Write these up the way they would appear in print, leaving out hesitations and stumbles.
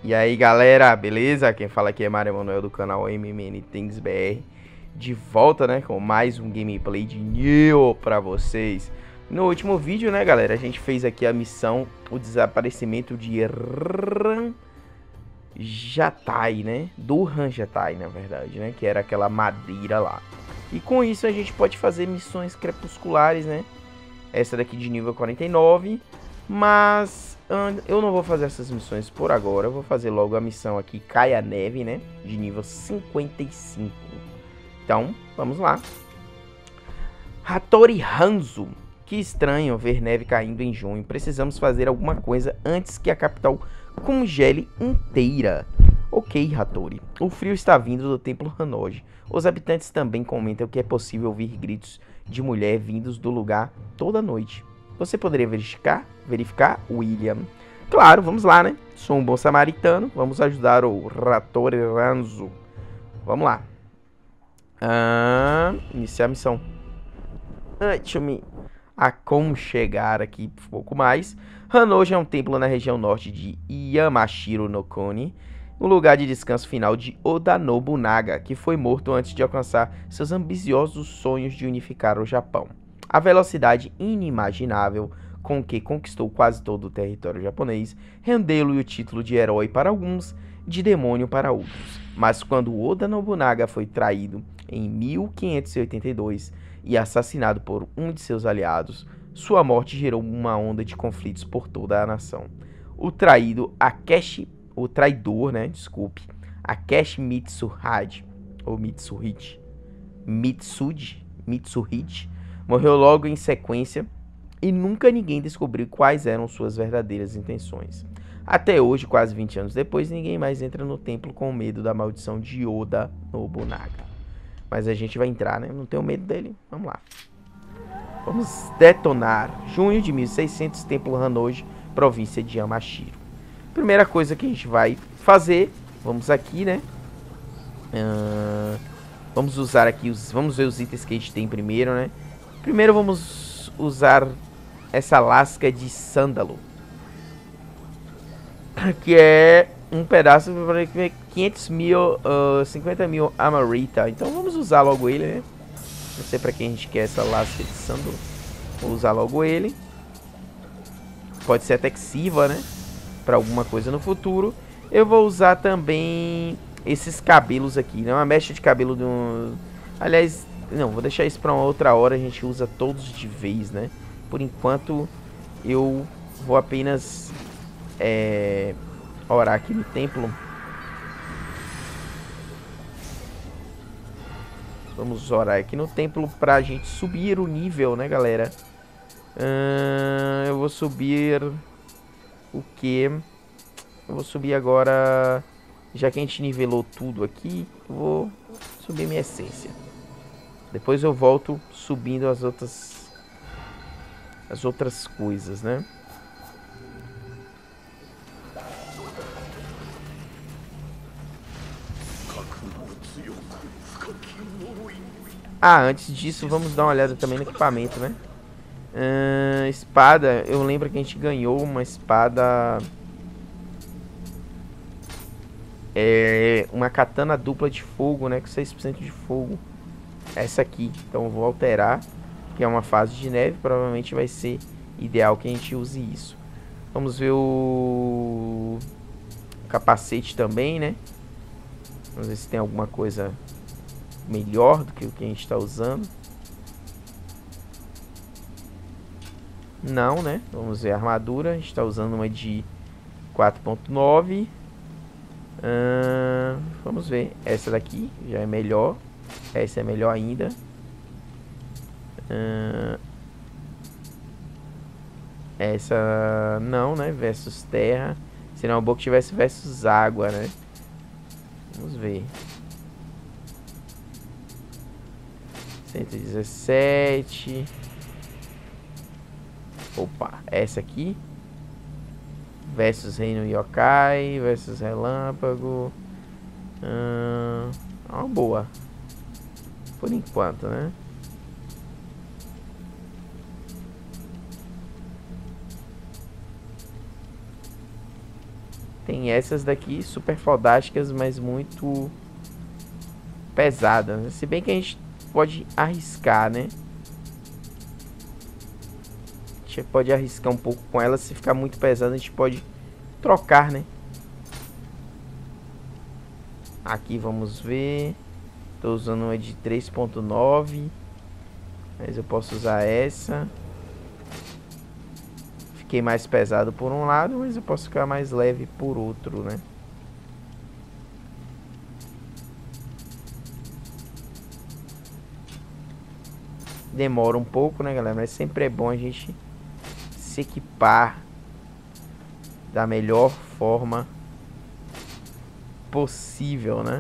E aí galera, beleza? Quem fala aqui é Mário Emanuel do canal MMN Things BR. De volta, né, com mais um gameplay de Nioh pra vocês. No último vídeo, né galera, a gente fez aqui a missão, o desaparecimento de Ranjatai, né? Do Ranjatai, na verdade, né? Que era aquela madeira lá. E com isso a gente pode fazer missões crepusculares, né? Essa daqui de nível 49. Mas eu não vou fazer essas missões por agora. Eu vou fazer logo a missão aqui, Cai a Neve, né? De nível 55. Então, vamos lá. Hattori Hanzo. Que estranho ver neve caindo em junho. Precisamos fazer alguma coisa antes que a capital congele inteira. Ok, Hattori. O frio está vindo do Templo Hanoji. Os habitantes também comentam que é possível ouvir gritos de mulher vindos do lugar toda noite. Você poderia verificar, William? Claro, vamos lá, né? Sou um bom samaritano. Vamos ajudar o Hattori Hanzo. Vamos lá. Iniciar a missão. Deixa eu me aconchegar aqui um pouco mais. Hanoji é um templo na região norte de Yamashiro no Kone, um lugar de descanso final de Oda Nobunaga, que foi morto antes de alcançar seus ambiciosos sonhos de unificar o Japão. A velocidade inimaginável com que conquistou quase todo o território japonês rendeu-lhe o título de herói para alguns, de demônio para outros. Mas quando Oda Nobunaga foi traído em 1582 e assassinado por um de seus aliados, sua morte gerou uma onda de conflitos por toda a nação. O traidor, Akechi Mitsuhide, morreu logo em sequência e nunca ninguém descobriu quais eram suas verdadeiras intenções. Até hoje, quase 20 anos depois, ninguém mais entra no templo com medo da maldição de Oda Nobunaga. Mas a gente vai entrar, né? Não tenho medo dele. Vamos lá. Vamos detonar. Junho de 1600, Templo Hanoji, província de Yamashiro. Primeira coisa que a gente vai fazer. Vamos aqui, né? Vamos usar aqui vamos ver os itens que a gente tem primeiro, né? Primeiro vamos usar essa lasca de sândalo, que é um pedaço para 50 mil Amarita. Então vamos usar logo ele, né? Não sei pra quem a gente quer essa lasca de sândalo. Vou usar logo ele. Pode ser até que sirva, né? Pra alguma coisa no futuro. Eu vou usar também esses cabelos aqui, né? Uma mecha de cabelo de um... Aliás, não, vou deixar isso pra uma outra hora. A gente usa todos de vez, né? Por enquanto, eu vou apenas orar aqui no templo. Vamos orar aqui no templo pra gente subir o nível, né, galera? Eu vou subir... O quê? Eu vou subir agora... Já que a gente nivelou tudo aqui, eu vou subir minha essência. Depois eu volto subindo as outras coisas, né? Antes disso, vamos dar uma olhada também no equipamento, né? Espada, eu lembro que a gente ganhou uma espada... uma katana dupla de fogo, né? Com 6% de fogo. Essa aqui. Então eu vou alterar, que é uma fase de neve. Provavelmente vai ser ideal que a gente use isso. Vamos ver o capacete também, né? Vamos ver se tem alguma coisa melhor do que o que a gente está usando. Não, né? Vamos ver a armadura. A gente está usando uma de 4.9. Vamos ver. Essa daqui já é melhor. Essa é melhor ainda. Essa não, né? Versus terra. Seria bom que tivesse versus água, né? Vamos ver. 117. Opa, essa aqui. Versus Reino Yokai. Versus Relâmpago. Uma boa. Por enquanto, né? Tem essas daqui super fodásticas, mas muito pesadas, né? Se bem que a gente pode arriscar, né? A gente pode arriscar um pouco com elas. Se ficar muito pesado, a gente pode trocar, né? Aqui vamos ver. Tô usando uma de 3.9, mas eu posso usar essa. Fiquei mais pesado por um lado, mas eu posso ficar mais leve por outro, né? Demora um pouco, né, galera? Mas sempre é bom a gente se equipar da melhor forma possível, né?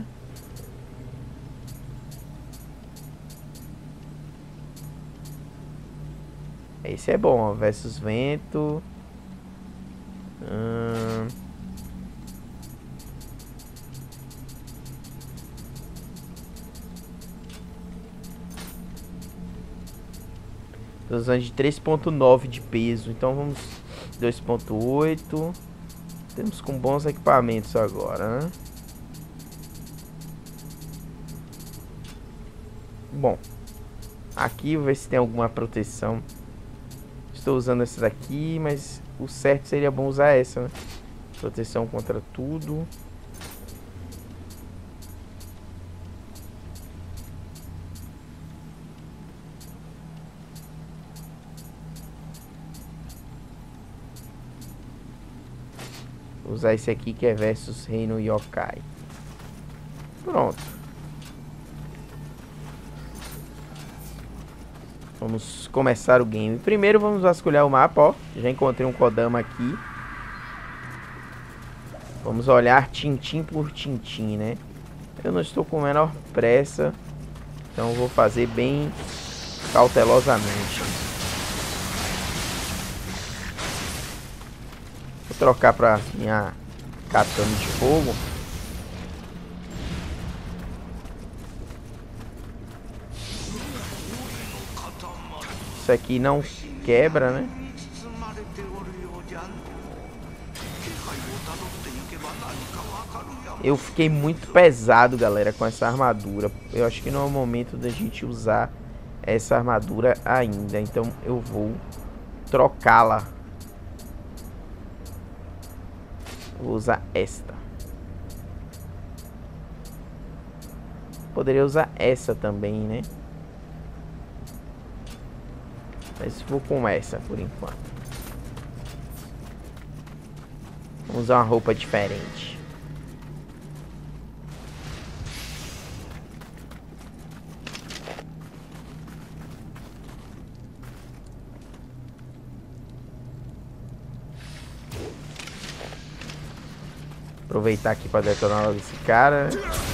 Esse é bom, ó. Versus vento. Tô usando de 3.9 de peso. Então vamos 2.8. Temos com bons equipamentos agora, né? Bom, aqui vou ver se tem alguma proteção. Estou usando essa daqui, mas o certo seria bom usar essa, né? Proteção contra tudo. Vou usar esse aqui que é versus Reino Yokai. Pronto. Vamos começar o game. Primeiro vamos vasculhar o mapa, ó. Já encontrei um Kodama aqui. Vamos olhar tintim por tintim, né? Eu não estou com a menor pressa, então vou fazer bem cautelosamente. Vou trocar para minha katana de fogo. Isso aqui não quebra, né? Eu fiquei muito pesado, galera, com essa armadura. Eu acho que não é o momento da gente usar essa armadura ainda. Então eu vou trocá-la. Vou usar esta. Poderia usar essa também, né? Mas vou com essa por enquanto. Vamos usar uma roupa diferente. Aproveitar aqui para detonar logo esse cara.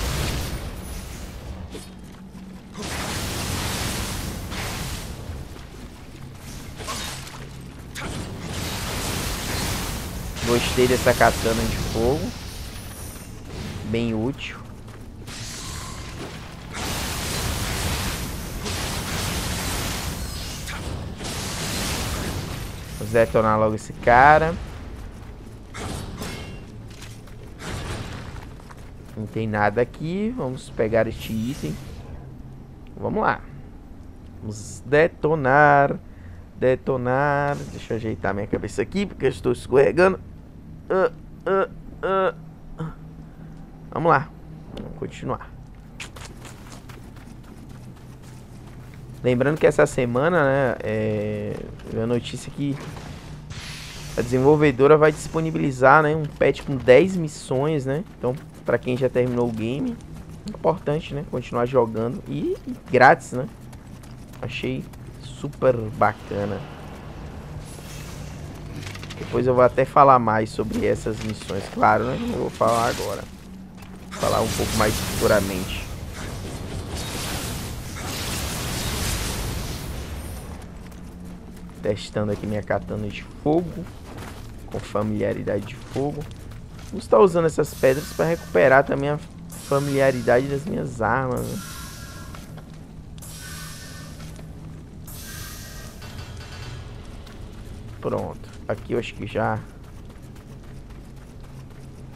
Gostei dessa katana de fogo. Bem útil. Vou detonar logo esse cara. Não tem nada aqui. Vamos pegar este item. Vamos lá. Vamos detonar. Detonar. Deixa eu ajeitar minha cabeça aqui, porque eu estou escorregando. Vamos lá. Vamos continuar. Lembrando que essa semana, né, a notícia que a desenvolvedora vai disponibilizar, né, um patch com 10 missões, né? Então, pra quem já terminou o game, importante, né, continuar jogando e grátis, né? Achei super bacana. Depois eu vou até falar mais sobre essas missões, claro, né? Não vou falar agora. Vou falar um pouco mais futuramente. Testando aqui minha katana de fogo. Com familiaridade de fogo. Vou estar usando essas pedras para recuperar também a familiaridade das minhas armas, né? Pronto. Aqui eu acho que já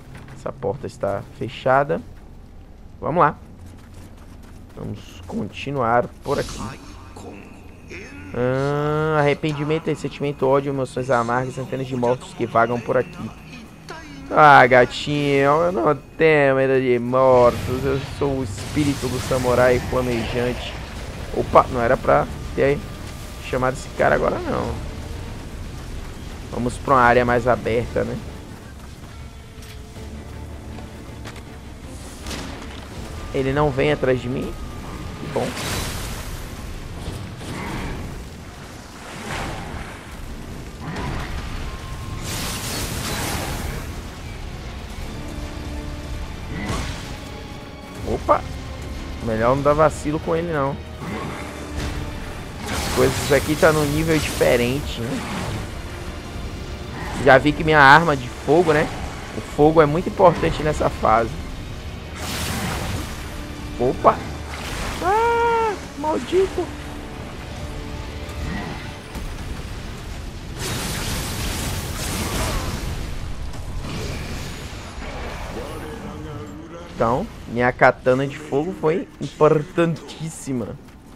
Essa porta está fechada. Vamos lá. Vamos continuar por aqui. Arrependimento, ressentimento, ódio, emoções amargas, centenas de mortos que vagam por aqui. Ah, gatinho, eu não tenho medo de mortos. Eu sou o espírito do samurai flamejante. Opa, não era pra ter chamado esse cara agora, não. Vamos pra uma área mais aberta, né? Ele não vem atrás de mim? Que bom. Opa! Melhor não dar vacilo com ele, não. As coisas aqui tá num nível diferente, né? Já vi que minha arma de fogo, né? O fogo é muito importante nessa fase. Opa! Ah! Maldito! Então, minha katana de fogo foi importantíssima.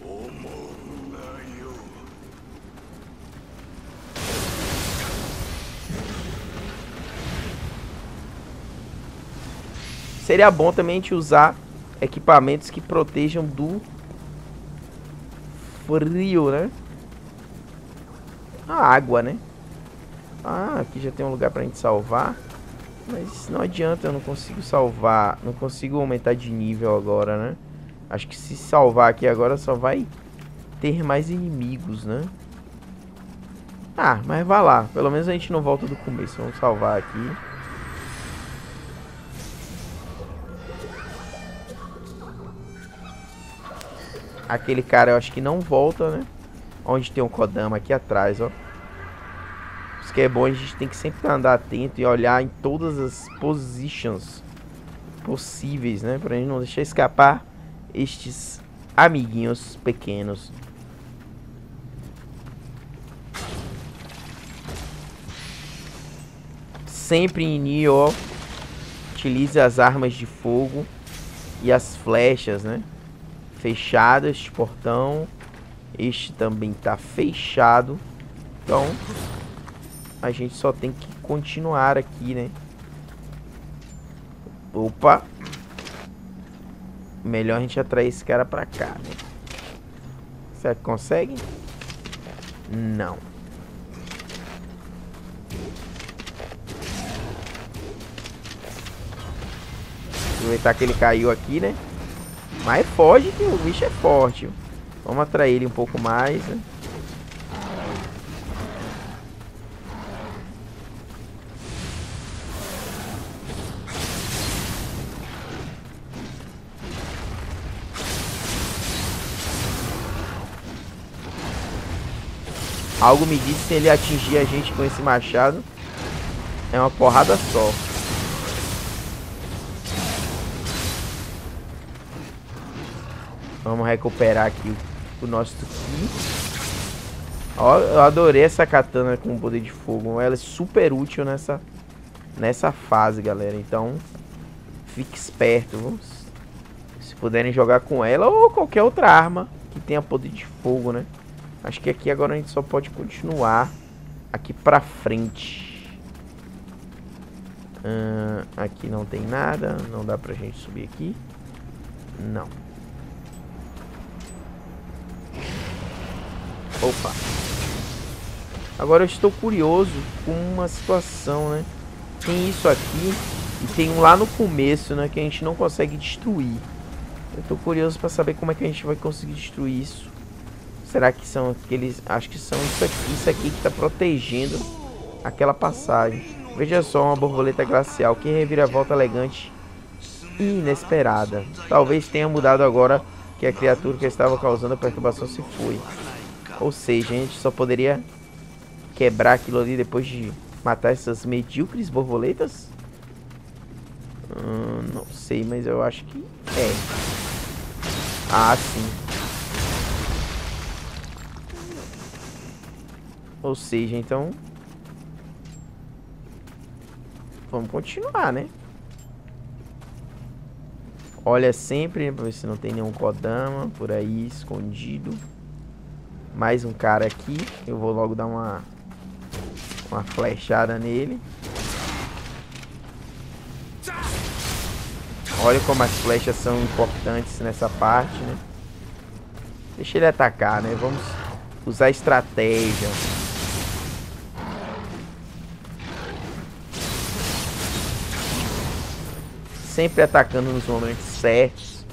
Seria bom também a gente usar equipamentos que protejam do frio, né? A água, né? Ah, aqui já tem um lugar pra gente salvar. Mas não adianta, eu não consigo salvar. Não consigo aumentar de nível agora, né? Acho que se salvar aqui agora só vai ter mais inimigos, né? Ah, mas vai lá. Pelo menos a gente não volta do começo. Vamos salvar aqui. Aquele cara eu acho que não volta, né? Onde tem um Kodama aqui atrás, ó. Isso que é bom, a gente tem que sempre andar atento e olhar em todas as positions possíveis, né? Pra gente não deixar escapar estes amiguinhos pequenos. Sempre em Nioh, utilize as armas de fogo e as flechas, né? Fechado este portão. Este também tá fechado. Então a gente só tem que continuar aqui, né? Opa! Melhor a gente atrair esse cara pra cá, né? Será que consegue? Não. Aproveitar que ele caiu aqui, né? Mas foge que o bicho é forte. Vamos atrair ele um pouco mais, né? Algo me diz que se ele atingir a gente com esse machado, é uma porrada só. Vamos recuperar aqui o nosso Ki. Ó, eu adorei essa katana com poder de fogo. Ela é super útil nessa fase, galera. Então, fique esperto. Se puderem jogar com ela ou qualquer outra arma que tenha poder de fogo, né? Acho que aqui agora a gente só pode continuar aqui pra frente. Aqui não tem nada. Não dá pra gente subir aqui. Não. Opa. Agora eu estou curioso com uma situação, né? Tem isso aqui e tem um lá no começo, né? Que a gente não consegue destruir. Eu estou curioso para saber como é que a gente vai conseguir destruir isso. Será que são aqueles... Acho que são isso aqui que está protegendo aquela passagem. Veja só, uma borboleta glacial. Que reviravolta elegante e inesperada. Talvez tenha mudado agora que a criatura que estava causando a perturbação se foi. Ou seja, a gente só poderia quebrar aquilo ali depois de matar essas medíocres borboletas? Não sei, mas eu acho que é. Ah, sim. Ou seja, então... Vamos continuar, né? Olha sempre, né, pra ver se não tem nenhum Kodama por aí escondido. Mais um cara aqui. Eu vou logo dar uma flechada nele. Olha como as flechas são importantes nessa parte, né? Deixa ele atacar, né? Vamos usar estratégia. Sempre atacando nos momentos certos.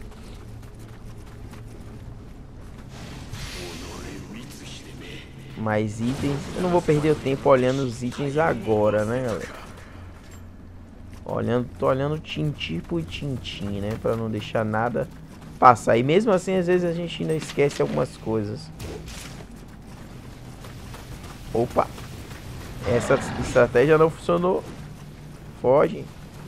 Mais itens. Eu não vou perder o tempo olhando os itens agora, né, galera? Tô olhando tintim por tintim, né? Pra não deixar nada passar. E mesmo assim, às vezes a gente ainda esquece algumas coisas. Opa! Essa estratégia não funcionou. Foge.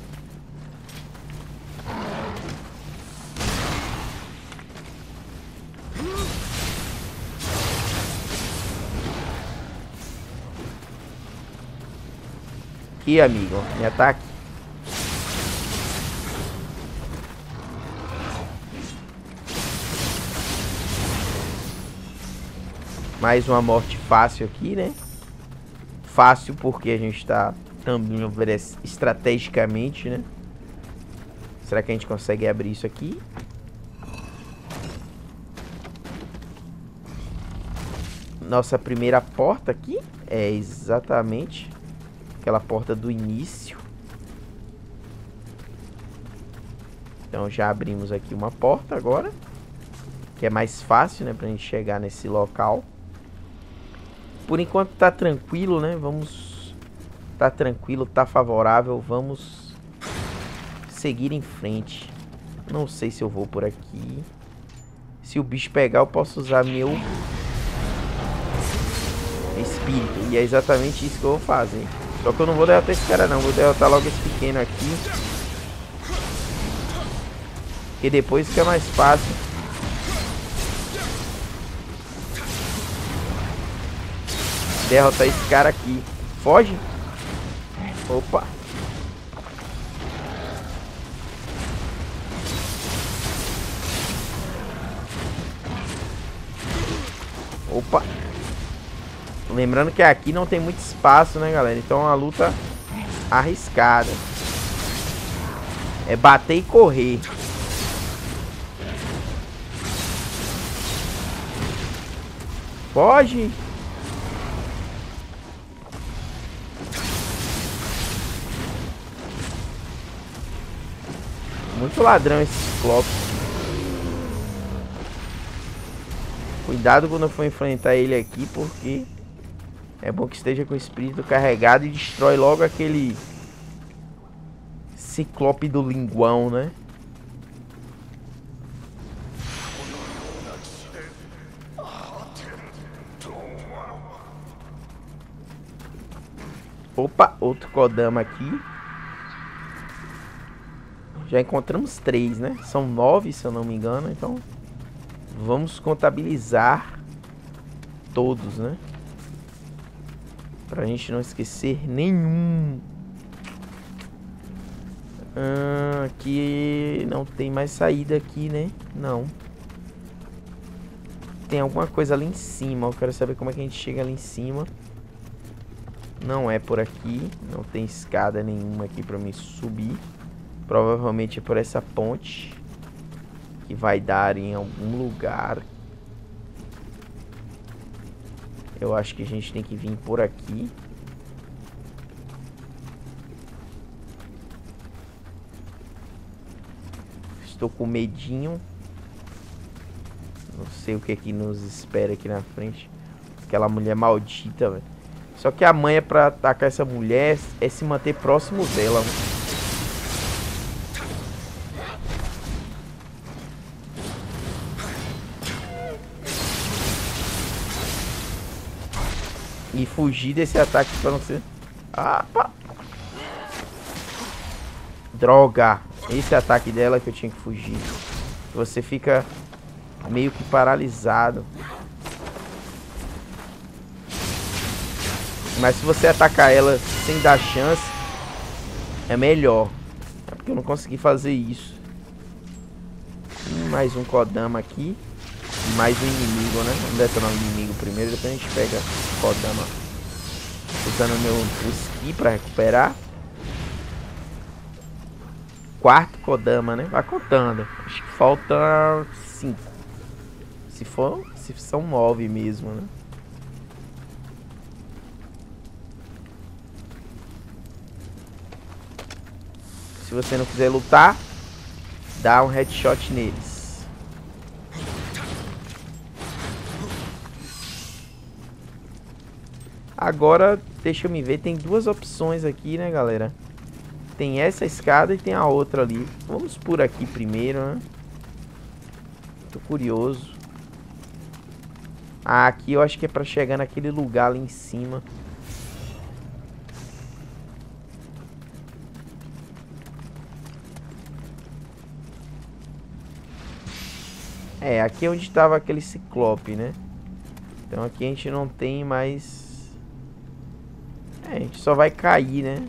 Aqui, amigo. Me ataque. Mais uma morte fácil aqui, né? Fácil porque a gente tá também estrategicamente, né? Será que a gente consegue abrir isso aqui? Nossa primeira porta aqui é exatamente aquela porta do início. Então já abrimos aqui uma porta agora, que é mais fácil, né, pra gente chegar nesse local. Por enquanto tá tranquilo, né? Vamos... Tá tranquilo, tá favorável. Vamos seguir em frente. Não sei se eu vou por aqui. Se o bicho pegar, eu posso usar meu espírito. E é exatamente isso que eu vou fazer. Só que eu não vou derrotar esse cara não. Vou derrotar logo esse pequeno aqui. Porque depois fica mais fácil. Derrotar esse cara aqui. Foge. Opa. Opa. Lembrando que aqui não tem muito espaço, né, galera? Então é uma luta arriscada. É bater e correr. Foge. Muito ladrão esse Ciclope. Cuidado quando eu for enfrentar ele aqui, porque é bom que esteja com o espírito carregado e destrói logo aquele Ciclope do linguão, né? Opa, outro Kodama aqui. Já encontramos 3, né? São 9, se eu não me engano. Então, vamos contabilizar todos, né? Pra gente não esquecer nenhum. Aqui não tem mais saída aqui, né? Não. Tem alguma coisa ali em cima. Eu quero saber como é que a gente chega ali em cima. Não é por aqui. Não tem escada nenhuma aqui pra me subir. Provavelmente é por essa ponte que vai dar em algum lugar. Eu acho que a gente tem que vir por aqui. Estou com medinho. Não sei o que é que nos espera aqui na frente. Aquela mulher maldita, velho. Só que a manha pra atacar essa mulher é se manter próximo dela. E fugir desse ataque pra não ser... Ah, pá. Droga. Esse ataque dela que eu tinha que fugir. Você fica meio que paralisado. Mas se você atacar ela sem dar chance, é melhor. É porque eu não consegui fazer isso. mais um Kodama aqui. Mais um inimigo, né? Vamos detonar o inimigo primeiro, depois a gente pega o Kodama. Usando o Ski pra recuperar. Quarto Kodama, né? Vai contando. Acho que falta 5. Se são 9 mesmo, né? Se você não quiser lutar, dá um headshot neles. Agora, deixa eu me ver, tem duas opções aqui, né, galera? Tem essa escada e tem a outra ali. Vamos por aqui primeiro, né? Tô curioso. Ah, aqui eu acho que é pra chegar naquele lugar ali em cima. É, aqui é onde estava aquele ciclope, né? Então aqui a gente não tem mais... É, a gente só vai cair, né?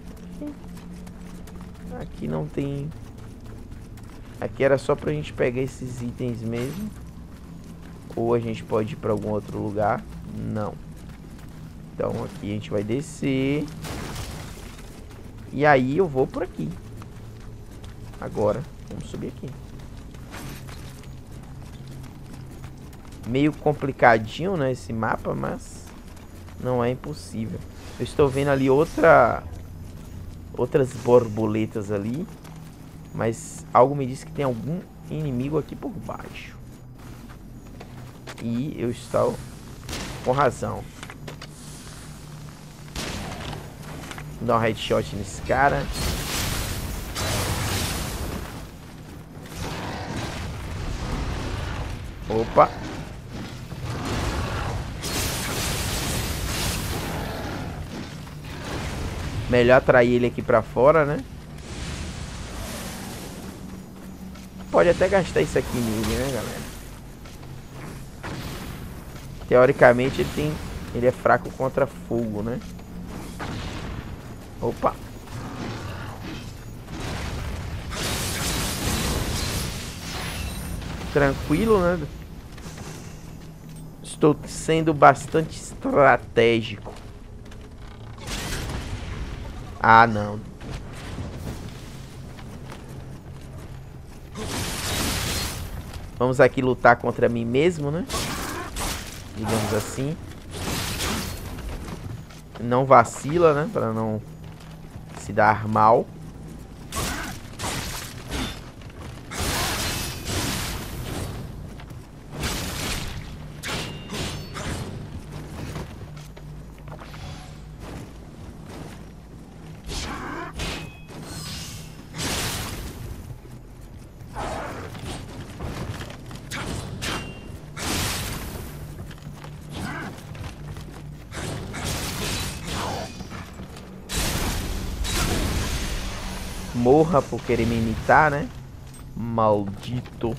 Aqui não tem... Aqui era só pra gente pegar esses itens mesmo. Ou a gente pode ir pra algum outro lugar. Não. Então aqui a gente vai descer. E aí eu vou por aqui. Agora, vamos subir aqui. Meio complicadinho, né, esse mapa, mas não é impossível. Eu estou vendo ali outras borboletas ali, mas algo me diz que tem algum inimigo aqui por baixo. E eu estou com razão. Vou dar um headshot nesse cara. Opa. Melhor atrair ele aqui pra fora, né? Pode até gastar isso aqui nele, né, galera? Teoricamente ele é fraco contra fogo, né? Opa. Tranquilo, né? Estou sendo bastante estratégico. Ah, não. Vamos aqui lutar contra mim mesmo, né? Digamos assim. Não vacila, né? Para não se dar mal. Morra por querer me imitar, né? Maldito.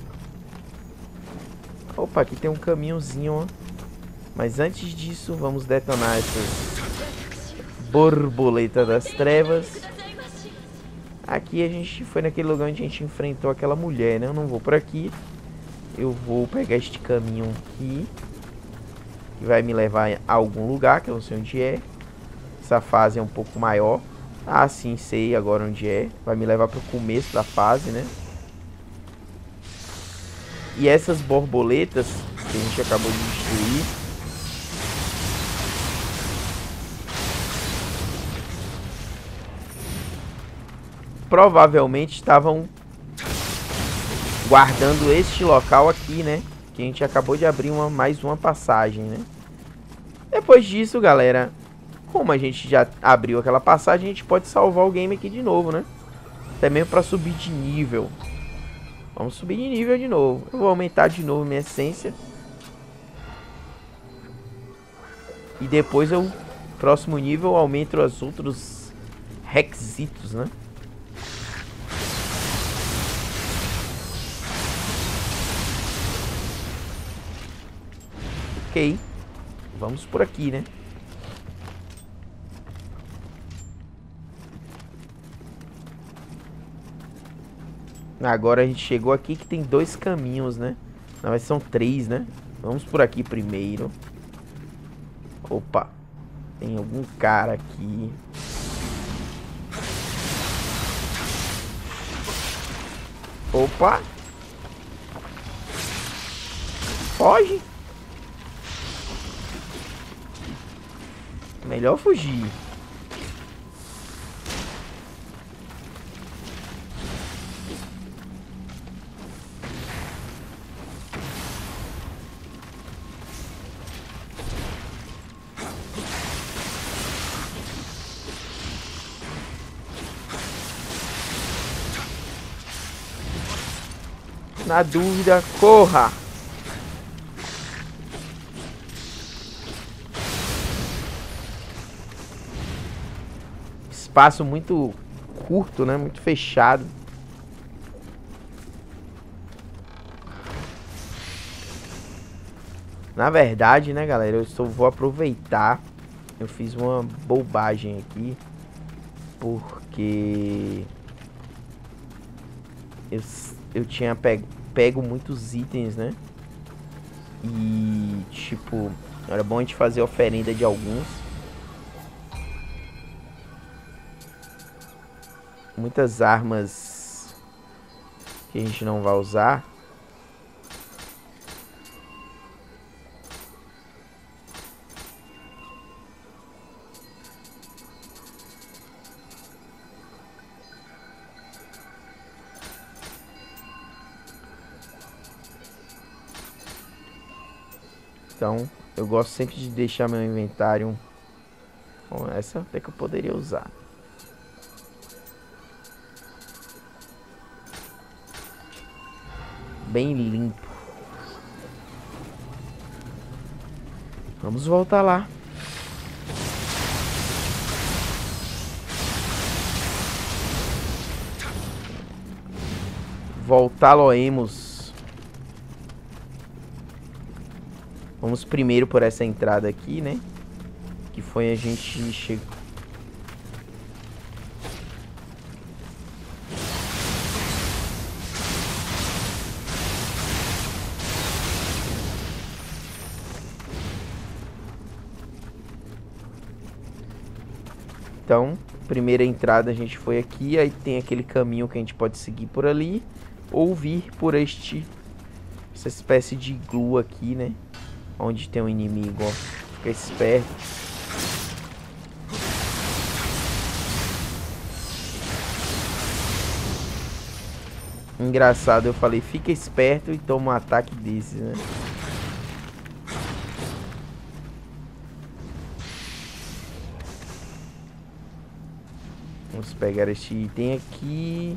Opa, aqui tem um caminhozinho, ó. Mas antes disso, vamos detonar essas borboletas das trevas. Aqui a gente foi naquele lugar onde a gente enfrentou aquela mulher, né? Eu não vou por aqui. Eu vou pegar este caminho aqui, que vai me levar a algum lugar, que eu não sei onde é. Essa fase é um pouco maior. Ah, sim, sei agora onde é. Vai me levar para o começo da fase, né? E essas borboletas que a gente acabou de destruir, provavelmente estavam guardando este local aqui, né? Que a gente acabou de abrir mais uma passagem, né? Depois disso, galera, como a gente já abriu aquela passagem, a gente pode salvar o game aqui de novo, né? Até mesmo para subir de nível. Vamos subir de nível de novo. Eu vou aumentar de novo minha essência. E depois próximo nível, eu aumento os outros requisitos, né? Ok. Vamos por aqui, né? Agora a gente chegou aqui que tem 2 caminhos, né? Não, mas são 3, né? Vamos por aqui primeiro. Opa. Tem algum cara aqui. Opa. Foge. Melhor fugir. Na dúvida, corra! Espaço muito curto, né? Muito fechado. Na verdade, né, galera? Vou aproveitar. Eu fiz uma bobagem aqui. Porque... Eu tinha pego muitos itens, né? E, tipo, era bom a gente fazer oferenda de alguns. Muitas armas que a gente não vai usar. Então, eu gosto sempre de deixar meu inventário com essa, até que eu poderia usar. Bem limpo. Vamos voltar lá. Voltá-lo-emos. Vamos primeiro por essa entrada aqui, né? Que foi a gente chegou. Então, primeira entrada a gente foi aqui, aí tem aquele caminho que a gente pode seguir por ali ou vir por essa espécie de iglu aqui, né? Onde tem um inimigo, ó. Fica esperto. Engraçado, eu falei, fica esperto e toma um ataque desses, né? Vamos pegar este item aqui.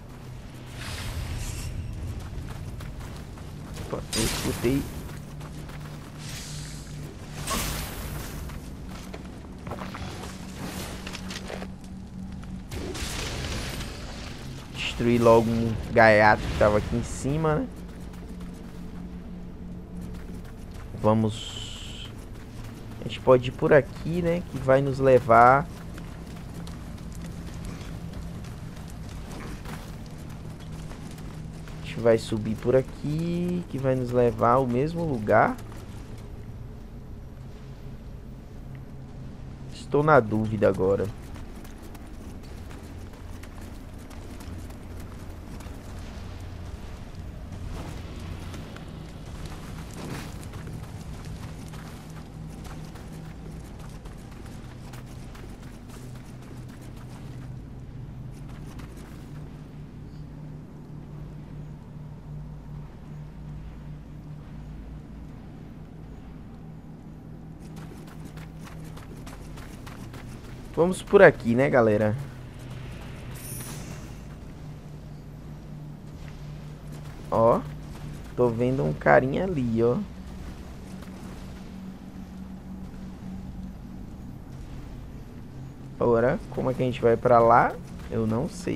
Opa, eu escutei. Destruir logo um gaiato que tava aqui em cima, né? Vamos... A gente pode ir por aqui, né? Que vai nos levar... A gente vai subir por aqui, que vai nos levar ao mesmo lugar. Estou na dúvida agora. Vamos por aqui, né, galera? Ó, tô vendo um carinha ali, ó. Agora, como é que a gente vai pra lá? Eu não sei.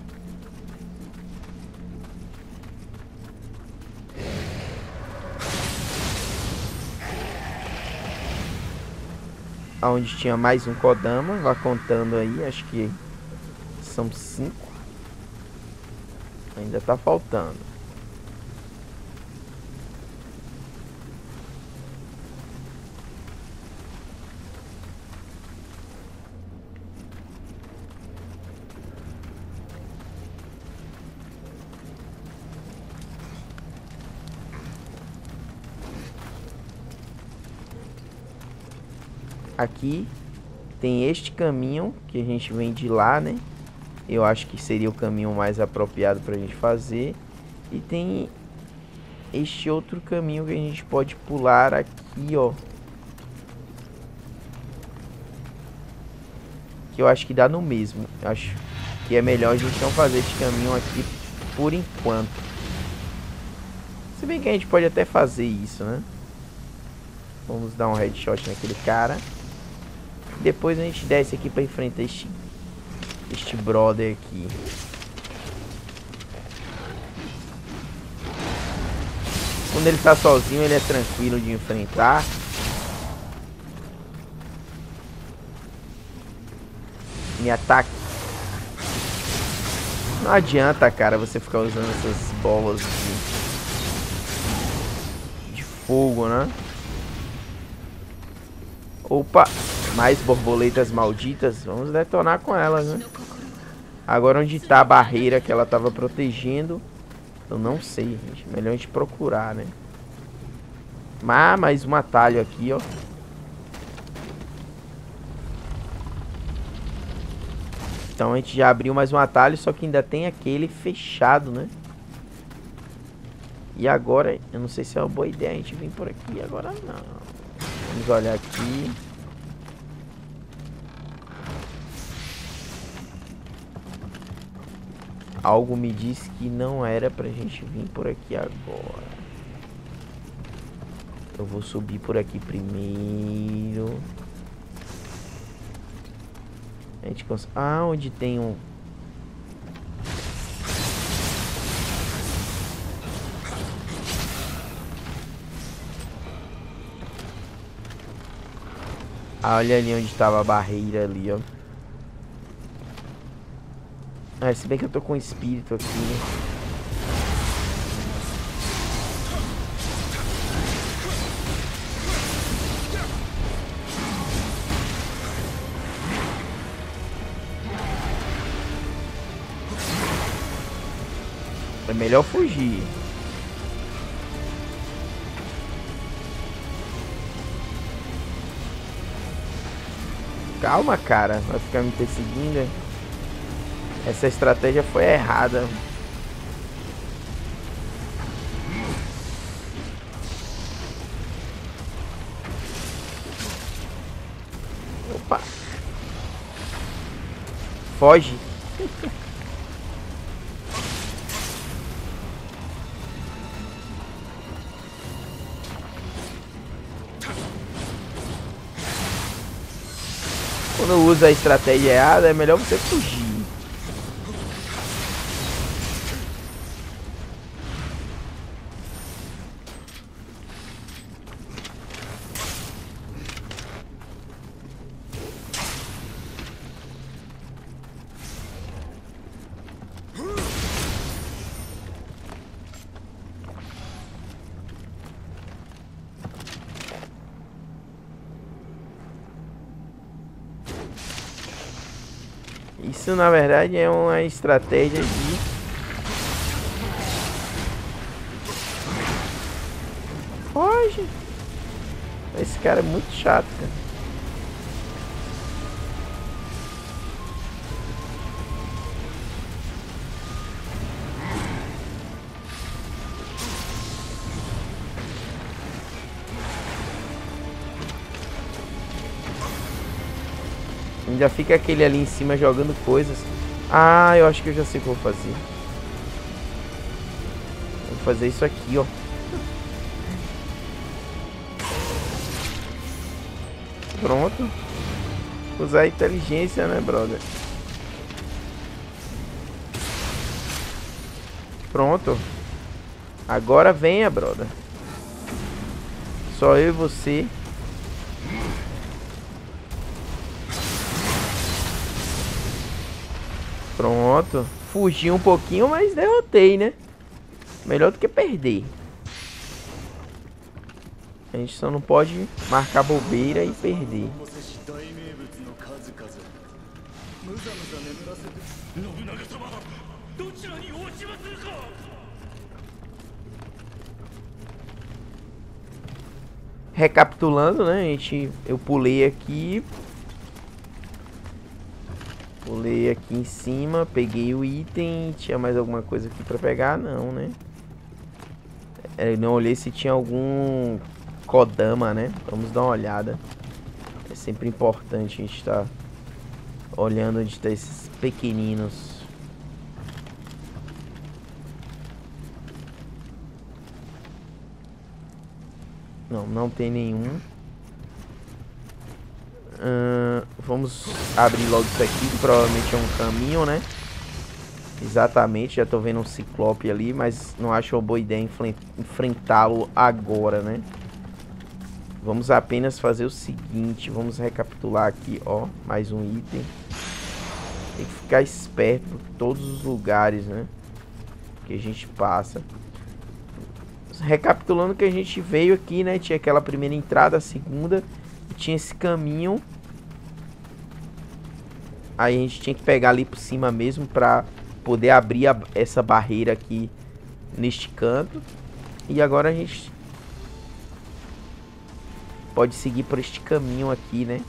Onde tinha mais um Kodama, vá contando aí, acho que são 5. Ainda tá faltando. Aqui tem este caminho que a gente vem de lá, né? Eu acho que seria o caminho mais apropriado pra gente fazer. E tem este outro caminho que a gente pode pular aqui, ó. Que eu acho que dá no mesmo. Eu acho que é melhor a gente não fazer este caminho aqui por enquanto. Se bem que a gente pode até fazer isso, né? Vamos dar um headshot naquele cara. Depois a gente desce aqui pra enfrentar este brother aqui. Quando ele tá sozinho, ele é tranquilo de enfrentar. Me ataque. Não adianta, cara, você ficar usando essas bolas de fogo, né? Opa! Mais borboletas malditas. Vamos detonar com elas, né? Agora onde tá a barreira que ela tava protegendo, eu não sei, gente. Melhor a gente procurar, né? Mais um atalho aqui, ó. Então a gente já abriu mais um atalho, só que ainda tem aquele fechado, né? E agora, eu não sei se é uma boa ideia a gente vir por aqui. Agora não. Vamos olhar aqui. Algo me diz que não era pra gente vir por aqui agora. Eu vou subir por aqui primeiro. A gente consegue... Ah, onde tem um... Ah, olha ali onde estava a barreira ali, ó. Ah, se bem que eu tô com espírito aqui, né? É melhor fugir. Calma, cara. Vai ficar me perseguindo. Essa estratégia foi errada. Opa. Foge. Quando usa a estratégia errada, é melhor você fugir. Isso na verdade é uma estratégia de... Foge! Esse cara é muito chato, cara. Ainda fica aquele ali em cima jogando coisas. Ah, eu acho que eu já sei o que eu vou fazer. Vou fazer isso aqui, ó. Pronto. Usar a inteligência, né, brother? Pronto. Agora venha, brother. Só eu e você. Pronto. Fugi um pouquinho, mas derrotei, né? Melhor do que perder. A gente só não pode marcar bobeira e perder. Recapitulando, né? Eu pulei aqui. Pulei aqui em cima, peguei o item. Tinha mais alguma coisa aqui pra pegar? Não, né? Eu não olhei se tinha algum Kodama, né? Vamos dar uma olhada. É sempre importante a gente estar olhando onde estão esses pequeninos. Não, não tem nenhum. Vamos abrir logo isso aqui, que provavelmente é um caminho, né? Exatamente, já tô vendo um ciclope ali, mas não acho uma boa ideia enfrentá-lo agora, né? Vamos apenas fazer o seguinte, vamos recapitular aqui, ó, mais um item. Tem que ficar esperto por todos os lugares, né? Que a gente passa. Recapitulando que a gente veio aqui, né? Tinha aquela primeira entrada, a segunda, e tinha esse caminho. Aí a gente tinha que pegar ali por cima mesmo pra poder abrir essa barreira aqui neste canto. E agora a gente pode seguir por este caminho aqui, né?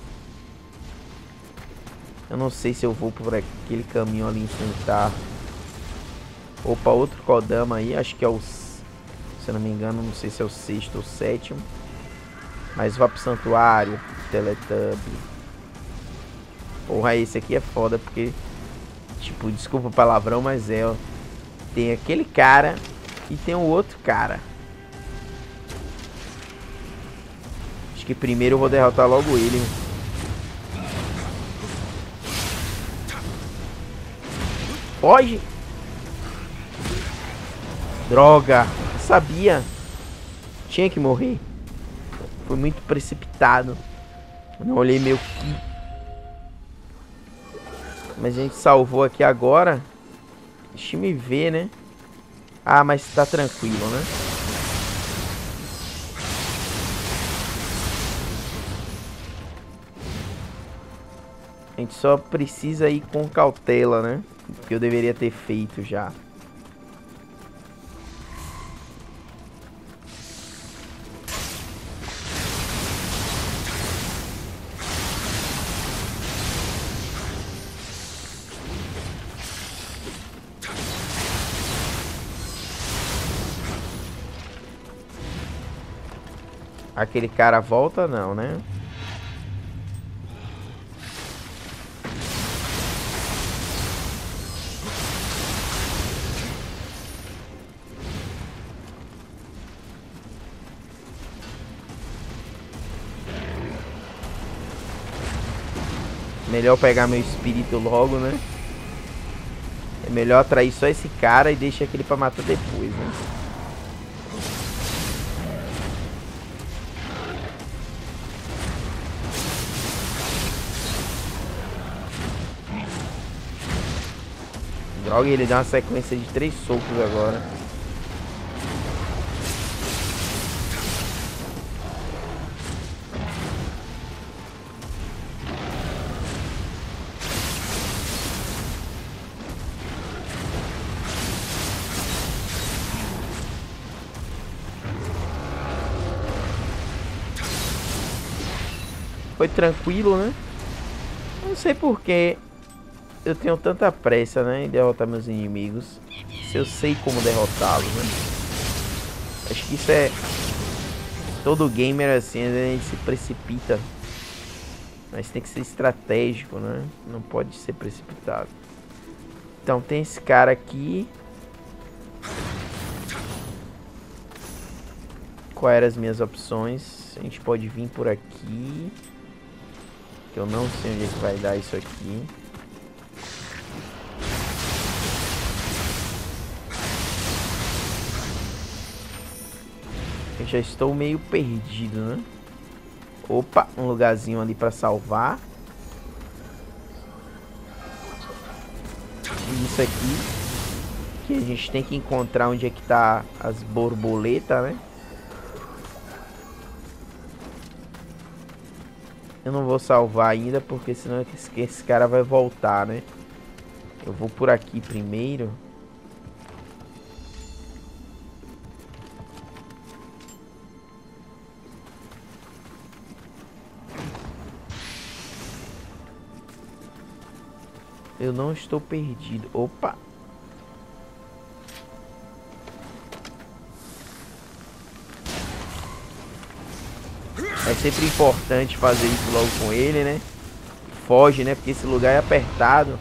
Eu não sei se eu vou por aquele caminho ali enfrentar. Opa, outro Kodama aí, acho que é o... Se eu não me engano, não sei se é o 6º ou 7º. Mas vá pro santuário, Teletubby. Porra, esse aqui é foda porque... Tipo, desculpa o palavrão, mas é, ó. Tem aquele cara e tem o outro cara. Acho que primeiro eu vou derrotar logo ele. Foge! Droga! Sabia! Tinha que morrer. Foi muito precipitado. Eu não olhei meu ki. Mas a gente salvou aqui agora. Deixa eu me ver, né? Ah, mas tá tranquilo, né? A gente só precisa ir com cautela, né? Que eu deveria ter feito já. Aquele cara volta não, né? Melhor pegar meu espírito logo, né? É melhor atrair só esse cara e deixar aquele pra matar depois, né? Droga, ele dá uma sequência de 3 socos agora. Foi tranquilo, né? Não sei porque eu tenho tanta pressa, né, em derrotar meus inimigos. Se eu sei como derrotá-los, né? Acho que isso é... Todo gamer assim, a gente se precipita. Mas tem que ser estratégico, né? Não pode ser precipitado. Então tem esse cara aqui. Quais eram as minhas opções? A gente pode vir por aqui. Que eu não sei onde é que vai dar isso aqui. Eu já estou meio perdido, né? Opa, um lugarzinho ali pra salvar. E isso essa aqui. Que a gente tem que encontrar onde é que tá as borboletas, né? Eu não vou salvar ainda, porque senão esse cara vai voltar, né? Eu vou por aqui primeiro. Eu não estou perdido. Opa! É sempre importante fazer isso logo com ele, né? Foge, né? Porque esse lugar é apertado.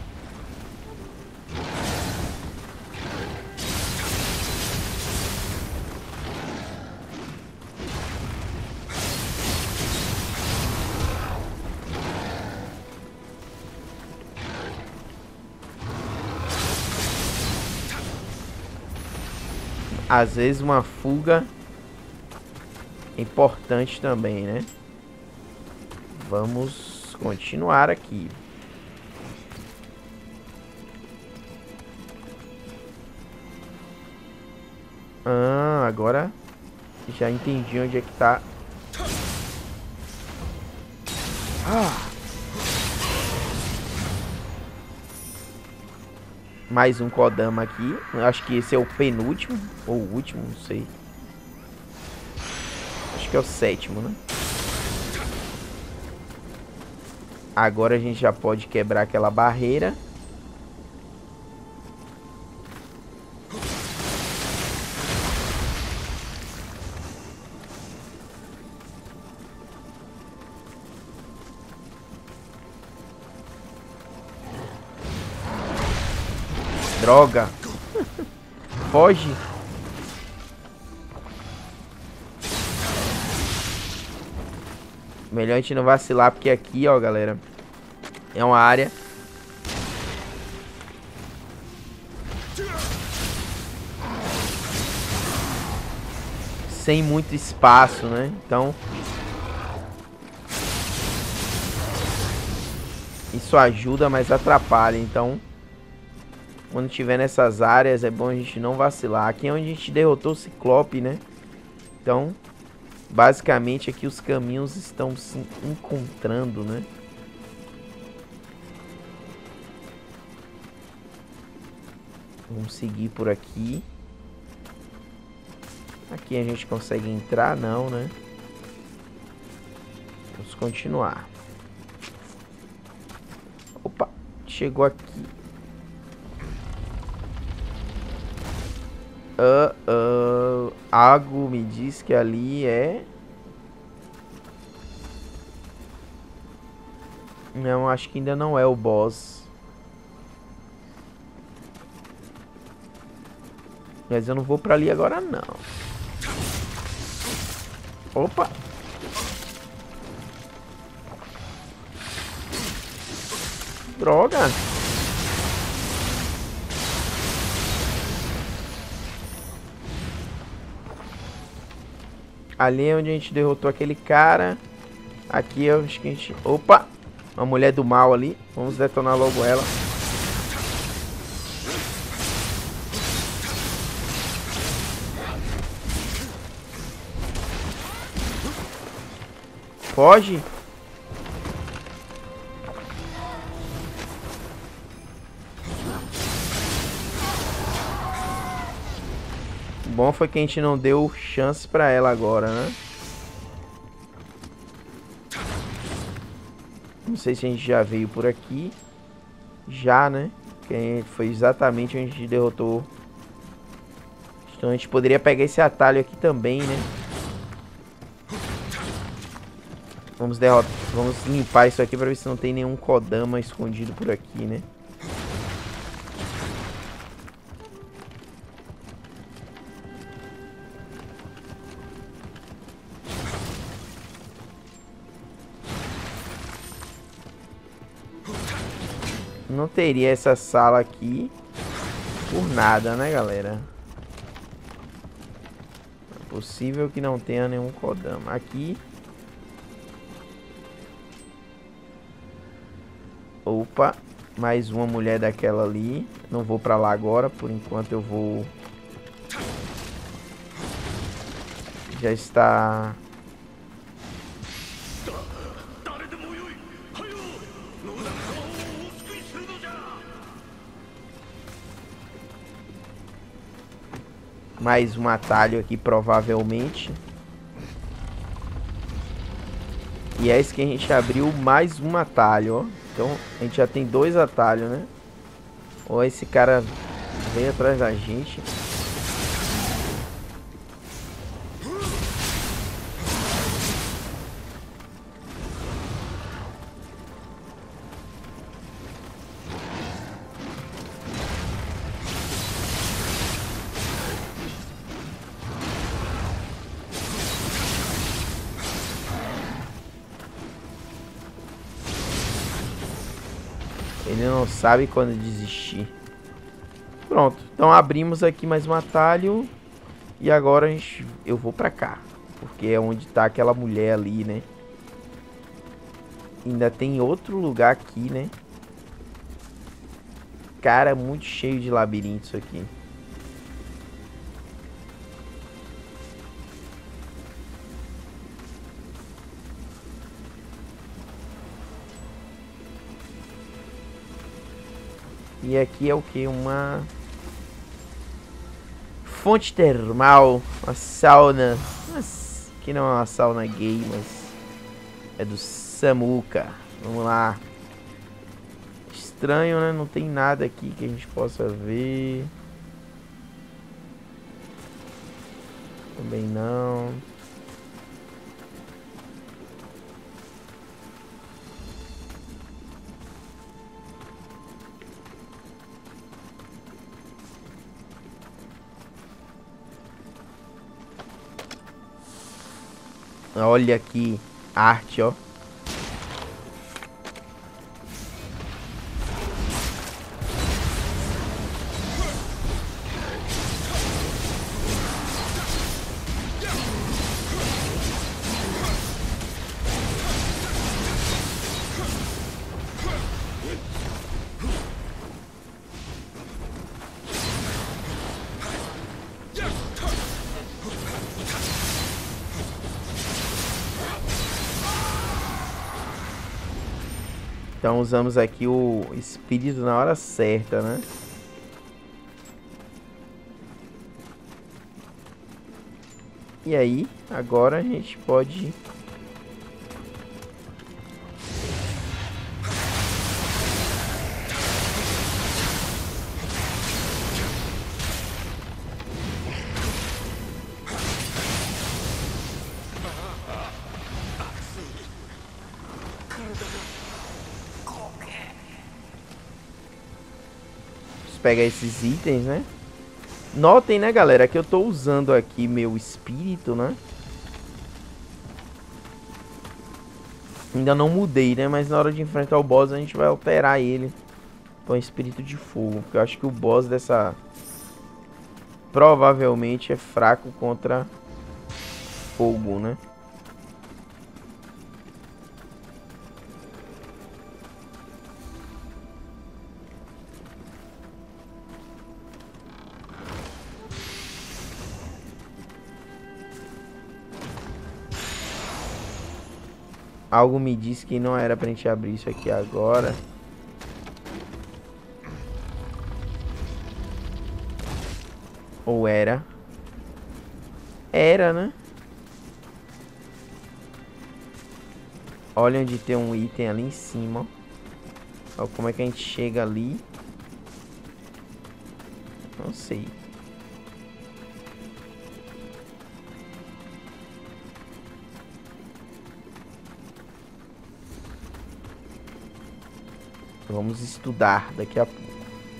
Às vezes uma fuga é importante também, né? Vamos continuar aqui. Ah, agora já entendi onde é que tá. Ah! Mais um Kodama aqui. Eu acho que esse é o penúltimo. Ou o último, não sei. Acho que é o sétimo, né? Agora a gente já pode quebrar aquela barreira. Droga. Foge. Melhor a gente não vacilar, porque aqui, ó, galera, é uma área sem muito espaço, né? Então isso ajuda, mas atrapalha. Então, quando tiver nessas áreas, é bom a gente não vacilar. Aqui é onde a gente derrotou o Ciclope, né? Então, basicamente aqui os caminhos estão se encontrando, né? Vamos seguir por aqui. Aqui a gente consegue entrar, não, né? Vamos continuar. Opa, chegou aqui. Ago me diz que ali é... Não, acho que ainda não é o boss. Mas eu não vou pra ali agora, não. Opa! Droga! Ali é onde a gente derrotou aquele cara. Aqui eu acho que a gente... Opa! Uma mulher do mal ali. Vamos detonar logo ela. Foge! O bom foi que a gente não deu chance pra ela agora, né? Não sei se a gente já veio por aqui. Já, né? Que foi exatamente onde a gente derrotou. Então a gente poderia pegar esse atalho aqui também, né? Vamos limpar isso aqui pra ver se não tem nenhum Kodama escondido por aqui, né? Não teria essa sala aqui por nada, né, galera? É possível que não tenha nenhum Kodama. Aqui. Opa. Mais uma mulher daquela ali. Não vou pra lá agora. Por enquanto eu vou... Já está... Mais um atalho aqui, provavelmente. E é isso que a gente abriu, mais um atalho, ó. Então, a gente já tem 2 atalhos, né? Ó, esse cara veio atrás da gente. Ele não sabe quando desistir. Pronto, então abrimos aqui mais um atalho. E agora eu vou pra cá. Porque é onde tá aquela mulher ali, né? Ainda tem outro lugar aqui, né? Cara, é muito cheio de labirintos aqui. E aqui é o que? Uma fonte termal, uma sauna. Mas que não é uma sauna gay, mas é do Samuka. Vamos lá. Estranho, né? Não tem nada aqui que a gente possa ver. Também não. Olha aqui, arte, ó. Então usamos aqui o espírito na hora certa, né? E aí, agora a gente pode... pegar esses itens, né? Notem, né, galera, que eu tô usando aqui meu espírito, né? Ainda não mudei, né? Mas na hora de enfrentar o boss a gente vai alterar ele com espírito de fogo. Porque eu acho que o boss dessa... provavelmente é fraco contra fogo, né? Algo me disse que não era pra gente abrir isso aqui agora. Ou era? Era, né? Olha onde tem um item ali em cima. Ó, como é que a gente chega ali? Não sei. Vamos estudar daqui a pouco.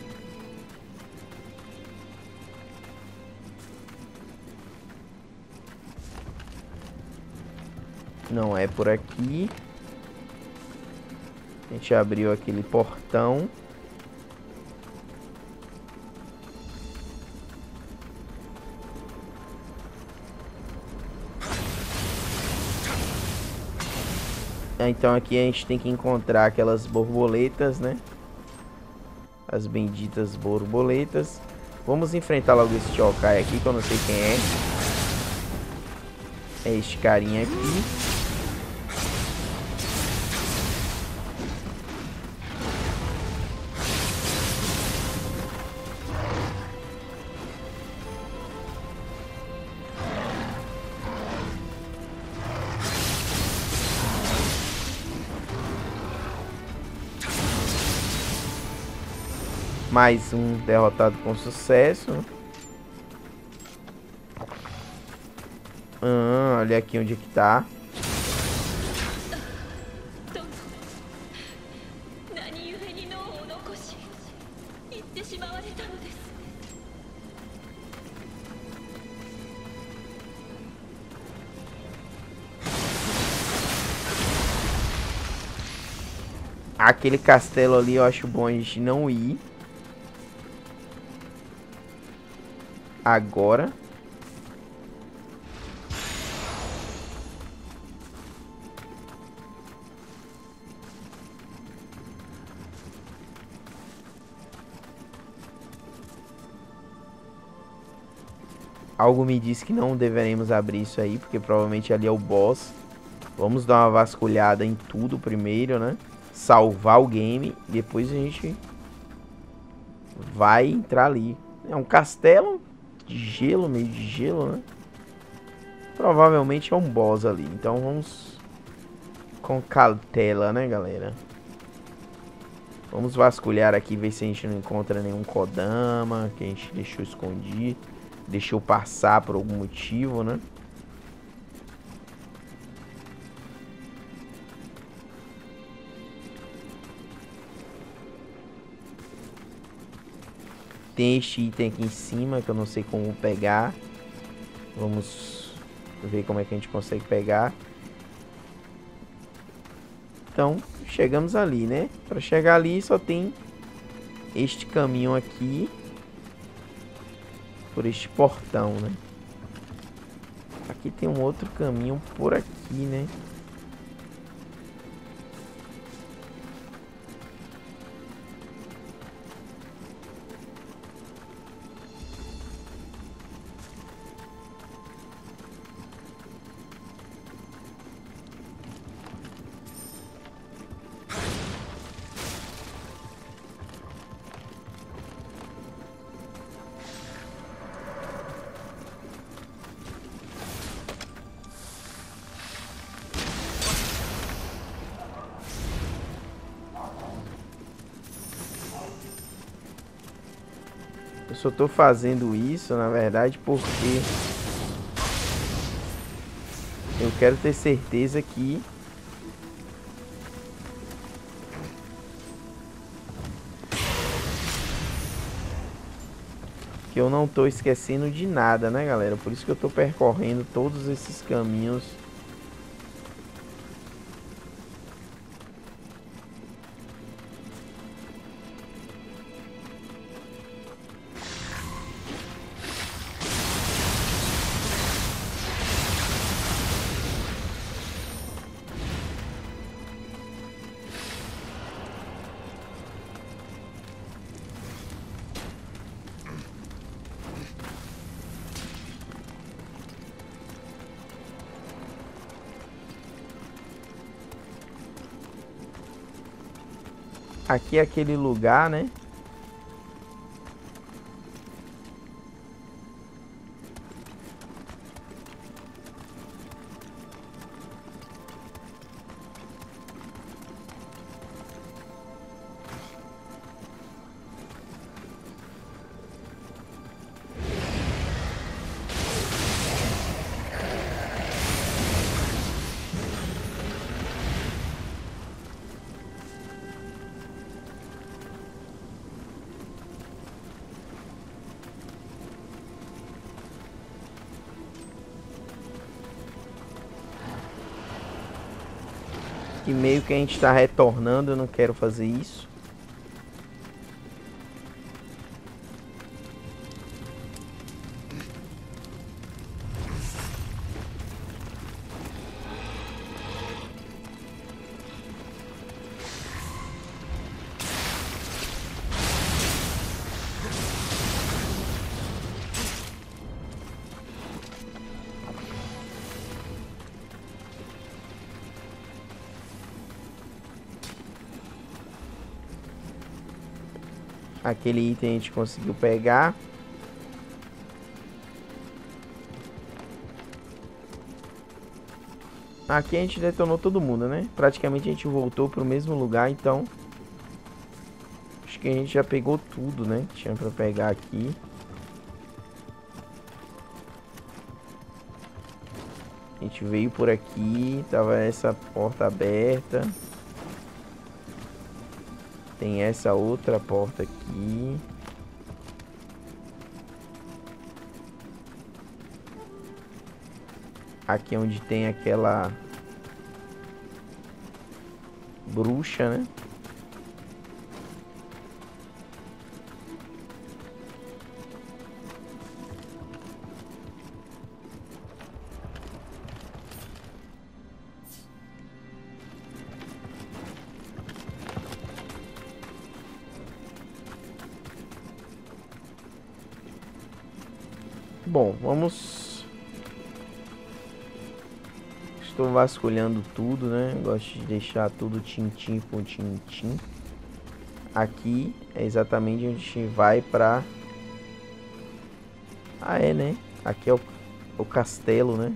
Não é por aqui. A gente abriu aquele portão. Então aqui a gente tem que encontrar aquelas borboletas, né? as benditas borboletas. Vamos enfrentar logo esse Chokai aqui, que eu não sei quem é. É este carinha aqui. Mais um derrotado com sucesso. Olha aqui onde é que tá. Aquele castelo ali eu acho bom a gente não ir agora. Algo me diz que não deveremos abrir isso aí, porque provavelmente ali é o boss. Vamos dar uma vasculhada em tudo primeiro, né? Salvar o game, depois a gente vai entrar ali. É um castelo de gelo, meio de gelo, né? Provavelmente é um boss ali, então vamos com cautela, né, galera? Vamos vasculhar aqui, ver se a gente não encontra nenhum Kodama que a gente deixou escondido, deixou passar por algum motivo, né? Tem este item aqui em cima que eu não sei como pegar. Vamos ver como é que a gente consegue pegar. Então, chegamos ali, né? Para chegar ali só tem este caminho aqui. Por este portão, né? Aqui tem um outro caminho por aqui, né? Eu só tô fazendo isso, na verdade, porque eu quero ter certeza que eu não tô esquecendo de nada, né, galera? Por isso que eu tô percorrendo todos esses caminhos. Aqui é aquele lugar, né? Que meio que a gente tá retornando, eu não quero fazer isso. Aquele item a gente conseguiu pegar. Aqui a gente detonou todo mundo, né? Praticamente a gente voltou pro mesmo lugar, então... Acho que a gente já pegou tudo, né? Que tinha pra pegar aqui. A gente veio por aqui, tava essa porta aberta. Tem essa outra porta aqui. Aqui é onde tem aquela bruxa, né? Bom, vamos... Estou vasculhando tudo, né? Gosto de deixar tudo tintim por tintim. Aqui é exatamente onde a gente vai pra... Ah, é, né? Aqui é o castelo, né?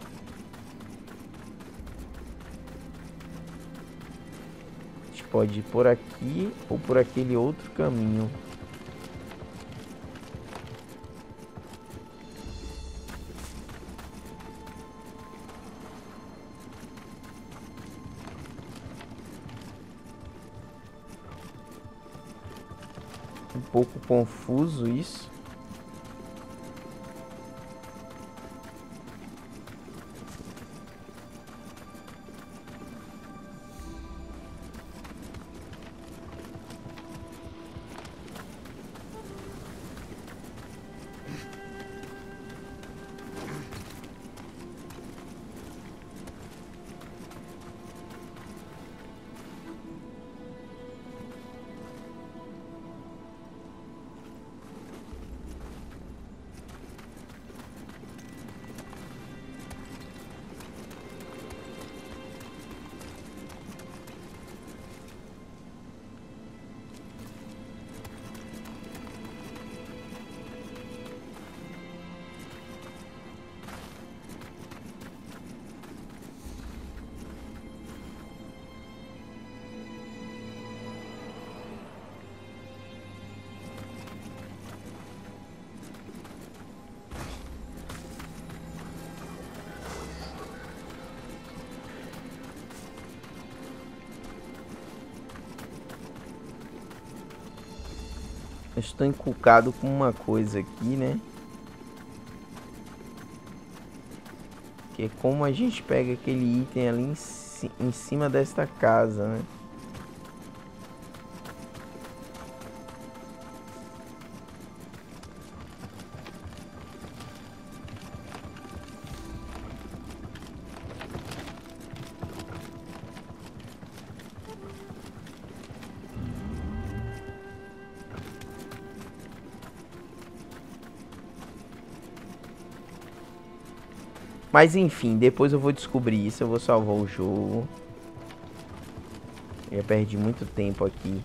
A gente pode ir por aqui ou por aquele outro caminho. Um pouco confuso isso. Eu estou encucado com uma coisa aqui, né? Que é como a gente pega aquele item ali em cima desta casa, né? Mas enfim, depois eu vou descobrir isso, eu vou salvar o jogo. Eu já perdi muito tempo aqui.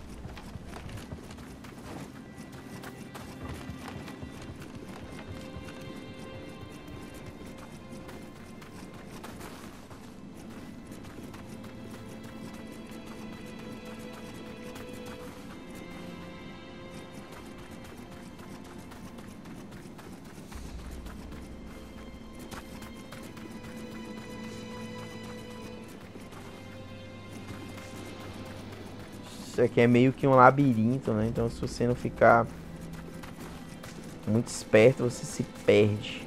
Isso aqui é meio que um labirinto, né? Então se você não ficar muito esperto, você se perde.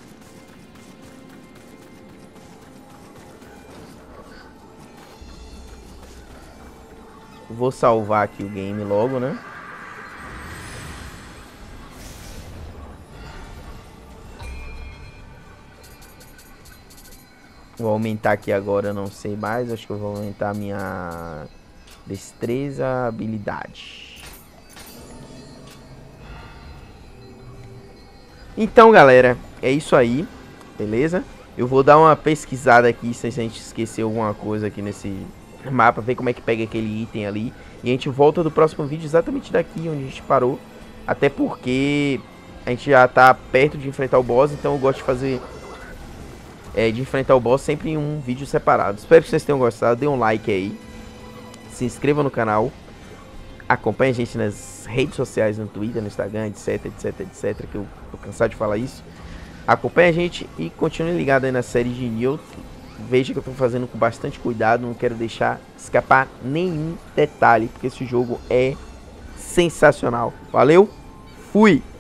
Vou salvar aqui o game logo, né? Vou aumentar aqui agora, não sei mais. Acho que eu vou aumentar a minha destreza, habilidade. Então, galera, é isso aí, beleza? Eu vou dar uma pesquisada aqui se a gente esqueceu alguma coisa aqui nesse mapa, ver como é que pega aquele item ali. E a gente volta do próximo vídeo exatamente daqui onde a gente parou. Até porque a gente já tá perto de enfrentar o boss, então eu gosto de fazer... de enfrentar o boss sempre em um vídeo separado. Espero que vocês tenham gostado, dê um like aí. Se inscreva no canal. Acompanhe a gente nas redes sociais, no Twitter, no Instagram, etc, etc, etc. Que eu tô cansado de falar isso. Acompanhe a gente e continue ligado aí na série de Nioh. Veja que eu tô fazendo com bastante cuidado. Não quero deixar escapar nenhum detalhe, porque esse jogo é sensacional. Valeu, fui!